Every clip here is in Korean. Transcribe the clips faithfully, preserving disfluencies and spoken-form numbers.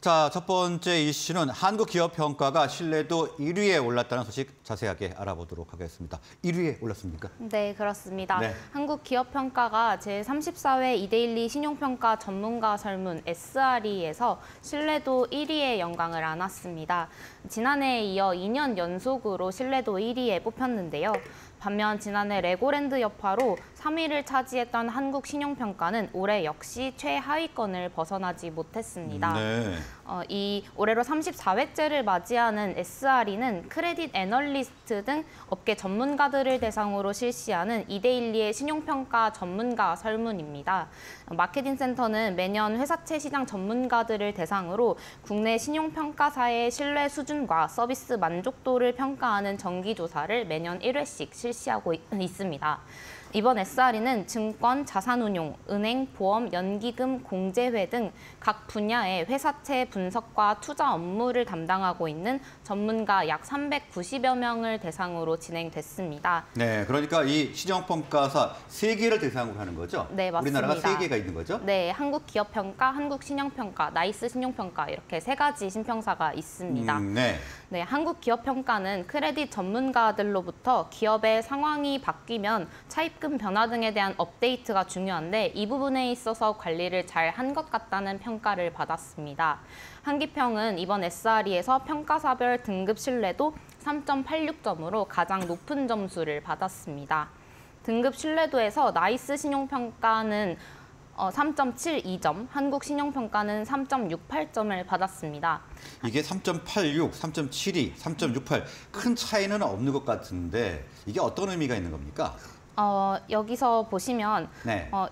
자, 첫 번째 이슈는 한국 기업 평가가 신뢰도 일 위에 올랐다는 소식 자세하게 알아보도록 하겠습니다. 일 위에 올랐습니까? 네, 그렇습니다. 네. 한국 기업 평가가 제삼십사 회 이데일리 신용평가 전문가 설문 에스알이에서 신뢰도 일 위의 영광을 안았습니다. 지난해에 이어 이 년 연속으로 신뢰도 일 위에 뽑혔는데요. 반면 지난해 레고랜드 여파로 삼 위를 차지했던 한국 신용평가는 올해 역시 최하위권을 벗어나지 못했습니다. 네. 어, 이 올해로 삼십사 회째를 맞이하는 에스알이는 크레딧 애널리스트 등 업계 전문가들을 대상으로 실시하는 이데일리의 신용평가 전문가 설문입니다. 마케팅 센터는 매년 회사채 시장 전문가들을 대상으로 국내 신용평가사의 신뢰 수준과 서비스 만족도를 평가하는 정기조사를 매년 일 회씩 실시하고 있습니다. 이번 에스알이는 증권, 자산운용, 은행, 보험, 연기금, 공제회 등 각 분야의 회사채 분석과 투자 업무를 담당하고 있는 전문가 약 삼백구십여 명을 대상으로 진행됐습니다. 네, 그러니까 이 신용평가사 세 개를 대상으로 하는 거죠? 네, 맞습니다. 우리나라가 세 개가 있는 거죠? 네, 한국기업평가, 한국신용평가, 나이스 신용평가 이렇게 세 가지 신평사가 있습니다. 음, 네. 네, 한국기업평가는 크레딧 전문가들로부터 기업의 상황이 바뀌면 차입금 변화 등에 대한 업데이트가 중요한데 이 부분에 있어서 관리를 잘 한 것 같다는 평가를 받았습니다. 한기평은 이번 에스알이에서 평가사별 등급 신뢰도 삼 점 팔육 점으로 가장 높은 점수를 받았습니다. 등급 신뢰도에서 나이스 신용평가는 삼 점 칠이 점, 한국신용평가는 삼 점 육팔 점을 받았습니다. 이게 삼 점 팔육, 삼 점 칠이, 삼 점 육팔 큰 차이는 없는 것 같은데 이게 어떤 의미가 있는 겁니까? 어, 여기서 보시면 네. 어,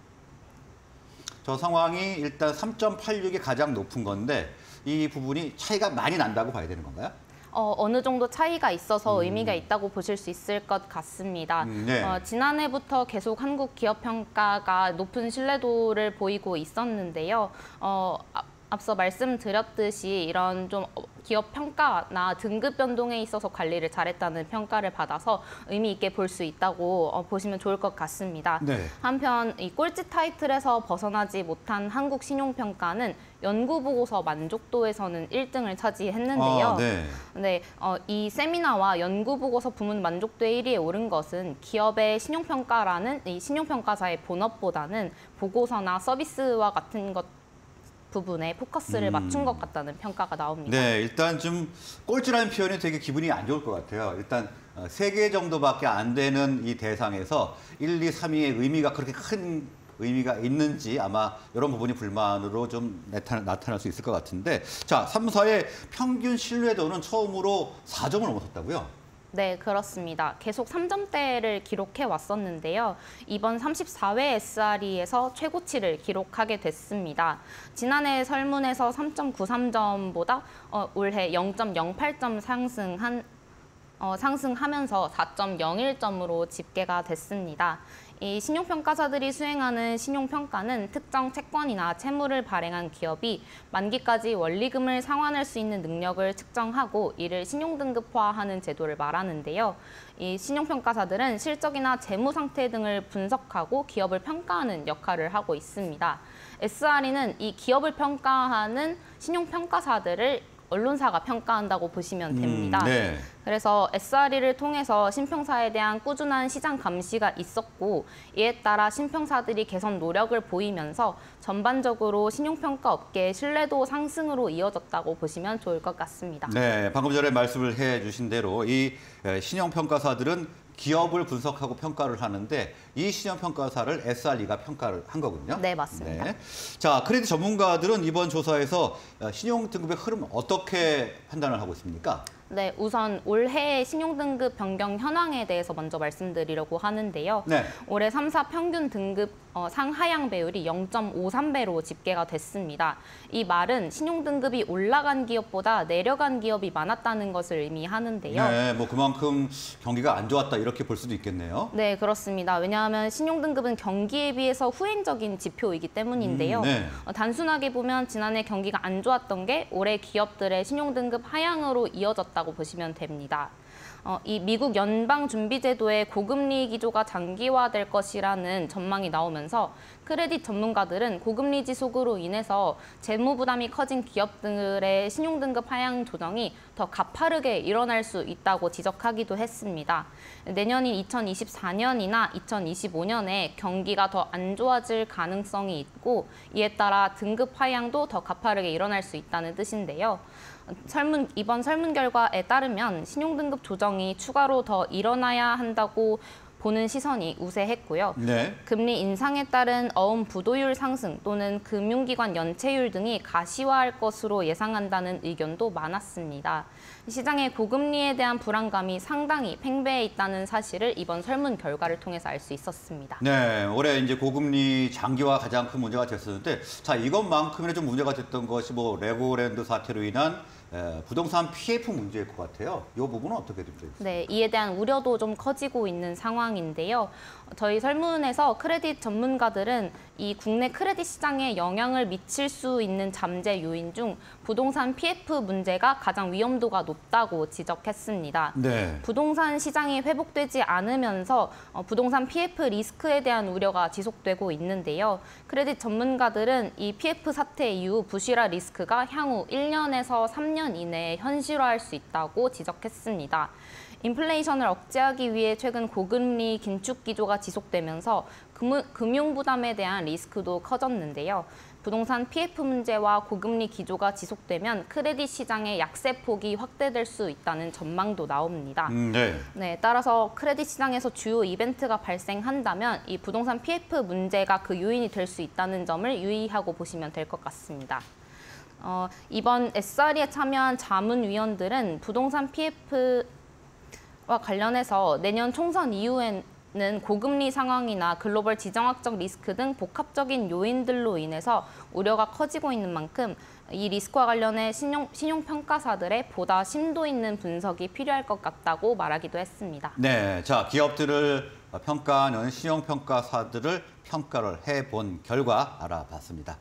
저 상황이 일단 삼 점 팔육이 가장 높은 건데 이 부분이 차이가 많이 난다고 봐야 되는 건가요? 어, 어느 정도 차이가 있어서 음. 의미가 있다고 보실 수 있을 것 같습니다. 음, 네. 어, 지난해부터 계속 한국 기업 평가가 높은 신뢰도를 보이고 있었는데요. 어, 아, 앞서 말씀드렸듯이 이런 좀 기업 평가나 등급 변동에 있어서 관리를 잘했다는 평가를 받아서 의미 있게 볼 수 있다고 어, 보시면 좋을 것 같습니다. 네. 한편 이 꼴찌 타이틀에서 벗어나지 못한 한국 신용평가는 연구보고서 만족도에서는 일 등을 차지했는데요. 아, 네. 네, 어, 이 세미나와 연구보고서 부문 만족도 일 위에 오른 것은 기업의 신용평가라는 이 신용평가사의 본업보다는 보고서나 서비스와 같은 것 부분에 포커스를 음. 맞춘 것 같다는 평가가 나옵니다. 네, 일단 좀 꼴찌라는 표현이 되게 기분이 안 좋을 것 같아요. 일단 세 개 정도밖에 안 되는 이 대상에서 일, 이, 삼 위의 의미가 그렇게 큰 의미가 있는지 아마 이런 부분이 불만으로 좀 나타나, 나타날 수 있을 것 같은데 자, 삼 사의 평균 신뢰도는 처음으로 사 점을 넘어섰다고요? 네, 그렇습니다. 계속 삼 점대를 기록해 왔었는데요. 이번 삼십사 회 에스알이에서 최고치를 기록하게 됐습니다. 지난해 설문에서 삼 점 구삼 점보다 어, 올해 영 점 영팔 점 상승한 어, 상승하면서 사 점 영일 점으로 집계가 됐습니다. 이 신용평가사들이 수행하는 신용평가는 특정 채권이나 채무를 발행한 기업이 만기까지 원리금을 상환할 수 있는 능력을 측정하고 이를 신용등급화하는 제도를 말하는데요. 이 신용평가사들은 실적이나 재무 상태 등을 분석하고 기업을 평가하는 역할을 하고 있습니다. 에스알이는 이 기업을 평가하는 신용평가사들을 언론사가 평가한다고 보시면 됩니다. 음, 네. 그래서 에스알이를 통해서 신평사에 대한 꾸준한 시장 감시가 있었고 이에 따라 신평사들이 개선 노력을 보이면서 전반적으로 신용평가 업계의 신뢰도 상승으로 이어졌다고 보시면 좋을 것 같습니다. 네, 방금 전에 말씀을 해주신 대로 이 신용평가사들은 기업을 분석하고 평가를 하는데 이 신용평가사를 에스알이가 평가를 한 거군요. 네, 맞습니다. 네. 자, 크레딧 전문가들은 이번 조사에서 신용등급의 흐름 어떻게 판단을 하고 있습니까? 네, 우선 올해의 신용등급 변경 현황에 대해서 먼저 말씀드리려고 하는데요. 네. 올해 삼 사 평균 등급 어, 상하향 배율이 영 점 오삼 배로 집계가 됐습니다. 이 말은 신용등급이 올라간 기업보다 내려간 기업이 많았다는 것을 의미하는데요. 네, 뭐 그만큼 경기가 안 좋았다 이렇게 볼 수도 있겠네요. 네, 그렇습니다. 왜냐하면 신용등급은 경기에 비해서 후행적인 지표이기 때문인데요. 음, 네. 어, 단순하게 보면 지난해 경기가 안 좋았던 게 올해 기업들의 신용등급 하향으로 이어졌다고 보시면 됩니다. 어, 이 미국 연방준비제도의 고금리 기조가 장기화될 것이라는 전망이 나오면서 크레딧 전문가들은 고금리 지속으로 인해서 재무 부담이 커진 기업들의 신용등급 하향 조정이 더 가파르게 일어날 수 있다고 지적하기도 했습니다. 내년인 이천이십사 년이나 이천이십오 년에 경기가 더 안 좋아질 가능성이 있고 이에 따라 등급 하향도 더 가파르게 일어날 수 있다는 뜻인데요. 설문, 이번 설문 결과에 따르면 신용등급 조정이 추가로 더 일어나야 한다고 보는 시선이 우세했고요. 네. 금리 인상에 따른 어음 부도율 상승 또는 금융기관 연체율 등이 가시화할 것으로 예상한다는 의견도 많았습니다. 시장의 고금리에 대한 불안감이 상당히 팽배해 있다는 사실을 이번 설문 결과를 통해서 알 수 있었습니다. 네, 올해 이제 고금리 장기화 가장 큰 문제가 됐었는데, 자 이것만큼이나 좀 문제가 됐던 것이 뭐 레고랜드 사태로 인한 에, 부동산 피에프 문제일 것 같아요. 이 부분은 어떻게 됩니까? 네, 이에 대한 우려도 좀 커지고 있는 상황인데요. 저희 설문에서 크레딧 전문가들은 이 국내 크레딧 시장에 영향을 미칠 수 있는 잠재 요인 중 부동산 피에프 문제가 가장 위험도가 높다고 지적했습니다. 네. 부동산 시장이 회복되지 않으면서 부동산 피에프 리스크에 대한 우려가 지속되고 있는데요. 크레딧 전문가들은 이 피에프 사태 이후 부실화 리스크가 향후 일 년에서 삼 년 이내에 현실화할 수 있다고 지적했습니다. 인플레이션을 억제하기 위해 최근 고금리 긴축 기조가 지속되면서 금융 부담에 대한 리스크도 커졌는데요. 부동산 피에프 문제와 고금리 기조가 지속되면 크레딧 시장의 약세 폭이 확대될 수 있다는 전망도 나옵니다. 음, 네. 네, 따라서 크레딧 시장에서 주요 이벤트가 발생한다면 이 부동산 피에프 문제가 그 요인이 될 수 있다는 점을 유의하고 보시면 될 것 같습니다. 어, 이번 에스알이에 참여한 자문위원들은 부동산 피에프와 관련해서 내년 총선 이후에는 고금리 상황이나 글로벌 지정학적 리스크 등 복합적인 요인들로 인해서 우려가 커지고 있는 만큼 이 리스크와 관련해 신용, 신용평가사들의 보다 심도 있는 분석이 필요할 것 같다고 말하기도 했습니다. 네, 자 기업들을 평가하는 신용평가사들을 평가를 해본 결과 알아봤습니다.